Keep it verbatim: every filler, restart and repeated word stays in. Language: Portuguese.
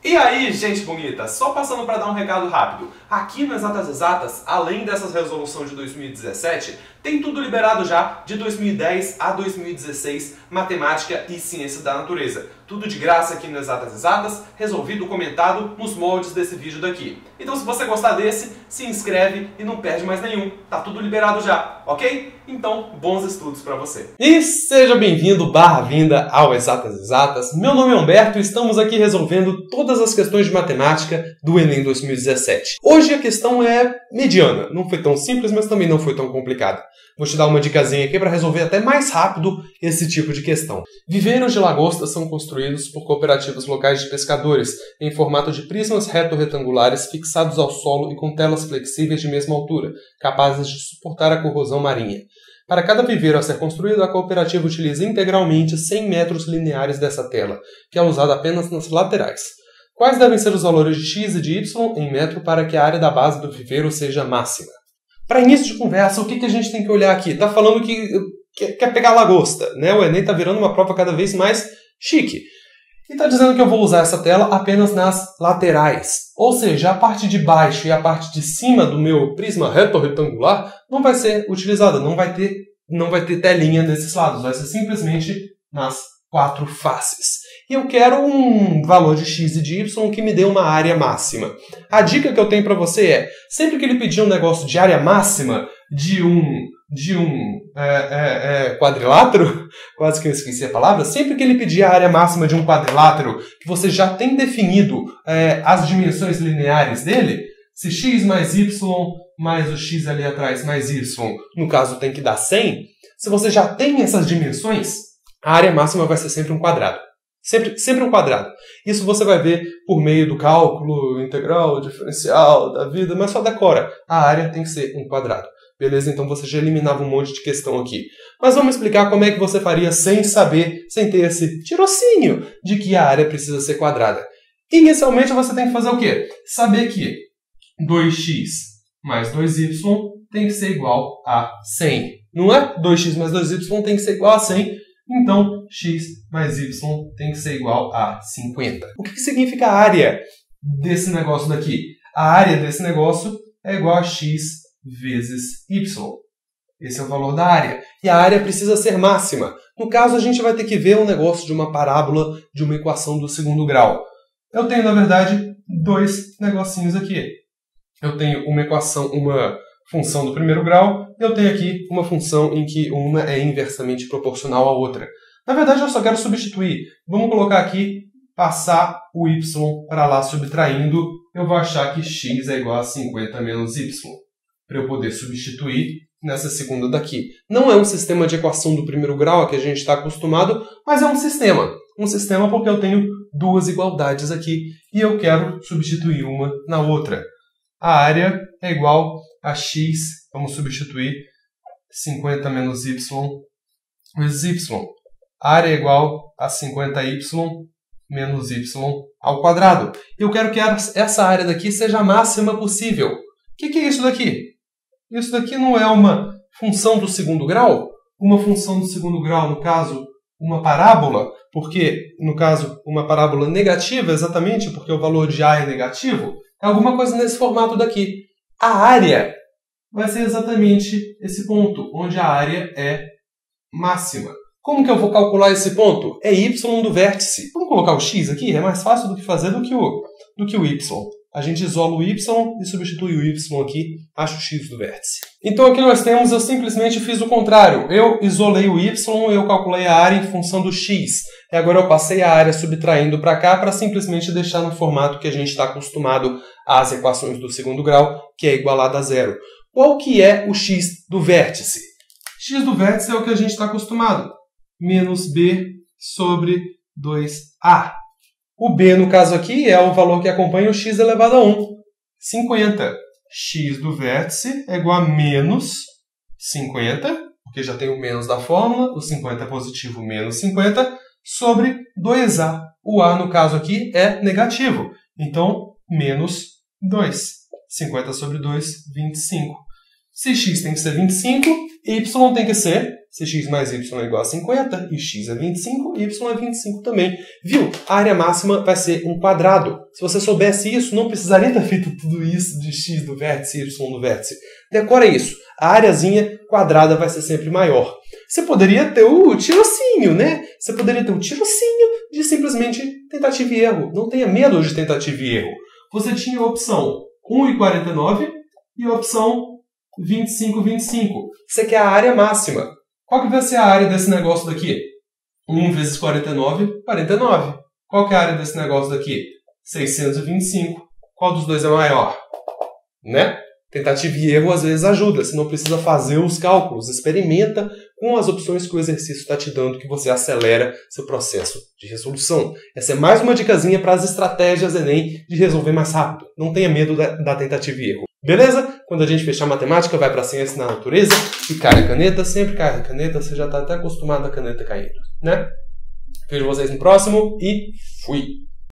E aí, gente bonita, só passando para dar um recado rápido. Aqui no Exatas Exatas, além dessas resoluções de dois mil e dezessete, tem tudo liberado já de dois mil e dez a dois mil e dezesseis, matemática e ciência da natureza. Tudo de graça aqui no Exatas Exatas, resolvido, comentado nos moldes desse vídeo daqui. Então se você gostar desse, se inscreve e não perde mais nenhum. Tá tudo liberado já, ok? Então, bons estudos para você. E seja bem-vindo, barra vinda ao Exatas Exatas. Meu nome é Humberto e estamos aqui resolvendo todas as questões de matemática do Enem dois mil e dezessete. Hoje a questão é mediana. Não foi tão simples, mas também não foi tão complicada. Vou te dar uma dicasinha aqui para resolver até mais rápido esse tipo de questão. Viveiros de lagostas são construídos por cooperativas locais de pescadores em formato de prismas reto-retangulares fixados ao solo e com telas flexíveis de mesma altura, capazes de suportar a corrosão marinha. Para cada viveiro a ser construído, a cooperativa utiliza integralmente cem metros lineares dessa tela, que é usada apenas nas laterais. Quais devem ser os valores de x e de y em metro para que a área da base do viveiro seja máxima? Para início de conversa, o que, que a gente tem que olhar aqui? Está falando que quer pegar lagosta, né? O Enem está virando uma prova cada vez mais chique. E está dizendo que eu vou usar essa tela apenas nas laterais. Ou seja, a parte de baixo e a parte de cima do meu prisma reto-retangular não vai ser utilizada, não vai ter, não vai ter telinha nesses lados, vai ser simplesmente nas quatro faces. E eu quero um valor de x e de y que me dê uma área máxima. A dica que eu tenho para você é, sempre que ele pedir um negócio de área máxima de um, de um é, é, é, quadrilátero, quase que eu esqueci a palavra, sempre que ele pedir a área máxima de um quadrilátero, que você já tem definido é, as dimensões lineares dele, se x mais y mais o x ali atrás mais y, no caso tem que dar cem, se você já tem essas dimensões, a área máxima vai ser sempre um quadrado. Sempre, sempre um quadrado. Isso você vai ver por meio do cálculo integral, diferencial da vida, mas só decora. A área tem que ser um quadrado. Beleza? Então você já eliminava um monte de questão aqui. Mas vamos explicar como é que você faria sem saber, sem ter esse tirocínio de que a área precisa ser quadrada. Inicialmente você tem que fazer o quê? Saber que dois x mais dois y tem que ser igual a cem. Não é? dois x mais dois y tem que ser igual a cem. Então, x mais y tem que ser igual a cinquenta. O que, que significa a área desse negócio daqui? A área desse negócio é igual a x vezes y. Esse é o valor da área. E a área precisa ser máxima. No caso, a gente vai ter que ver um negócio de uma parábola de uma equação do segundo grau. Eu tenho, na verdade, dois negocinhos aqui. Eu tenho uma equação, uma função do primeiro grau, e eu tenho aqui uma função em que uma é inversamente proporcional à outra. Na verdade, eu só quero substituir. Vamos colocar aqui, passar o y para lá subtraindo, eu vou achar que x é igual a cinquenta menos y, para eu poder substituir nessa segunda daqui. Não é um sistema de equação do primeiro grau a que a gente está acostumado, mas é um sistema. Um sistema porque eu tenho duas igualdades aqui, e eu quero substituir uma na outra. A área é igual a x, vamos substituir cinquenta menos y vezes y. A área é igual a cinquenta y menos y ao quadrado. Eu quero que essa área daqui seja a máxima possível. O que, que é isso daqui? Isso daqui não é uma função do segundo grau? Uma função do segundo grau, no caso, uma parábola, porque, no caso, uma parábola negativa, exatamente porque o valor de a é negativo, é alguma coisa nesse formato daqui. A área vai ser exatamente esse ponto, onde a área é máxima. Como que eu vou calcular esse ponto? É y do vértice. Vamos colocar o x aqui? É mais fácil do que fazer do que o, do que o y. A gente isola o y e substitui o y aqui, acho o x do vértice. Então aqui nós temos, eu simplesmente fiz o contrário. Eu isolei o y, eu calculei a área em função do x. E agora eu passei a área subtraindo para cá para simplesmente deixar no formato que a gente está acostumado às equações do segundo grau, que é igualada a zero. Qual que é o x do vértice? X do vértice é o que a gente está acostumado. Menos b sobre dois a. O b, no caso aqui, é o valor que acompanha o x elevado a um. cinquenta. X do vértice é igual a menos cinquenta, porque já tem o menos da fórmula, o cinquenta é positivo, menos cinquenta, sobre dois a. O a, no caso aqui, é negativo. Então, menos dois. cinquenta sobre dois, vinte e cinco. se x tem que ser vinte e cinco, y tem que ser, se x mais y é igual a cinquenta, e x é vinte e cinco, y é vinte e cinco também. Viu? A área máxima vai ser um quadrado. Se você soubesse isso, não precisaria ter feito tudo isso de x do vértice e y do vértice. Decora isso. A areazinha quadrada vai ser sempre maior. Você poderia ter o tirocínio, né? Você poderia ter o tirocínio de simplesmente tentativa e erro. Não tenha medo de tentativa e erro. Você tinha a opção um e quarenta e nove e a opção vinte e cinco, vinte e cinco. Você quer a área máxima. Qual que vai ser a área desse negócio daqui? um vezes quarenta e nove, quarenta e nove. Qual que é a área desse negócio daqui? seiscentos e vinte e cinco. Qual dos dois é maior? Né? Tentativa e erro às vezes ajuda. Você não precisa fazer os cálculos. Experimenta com as opções que o exercício está te dando, que você acelera seu processo de resolução. Essa é mais uma dicasinha para as estratégias Enem de resolver mais rápido. Não tenha medo da, da tentativa e erro. Beleza? Quando a gente fechar matemática, vai para a ciência na natureza e cai a caneta. Sempre cai a caneta. Você já está até acostumado a caneta caindo, né? Vejo vocês no próximo e fui!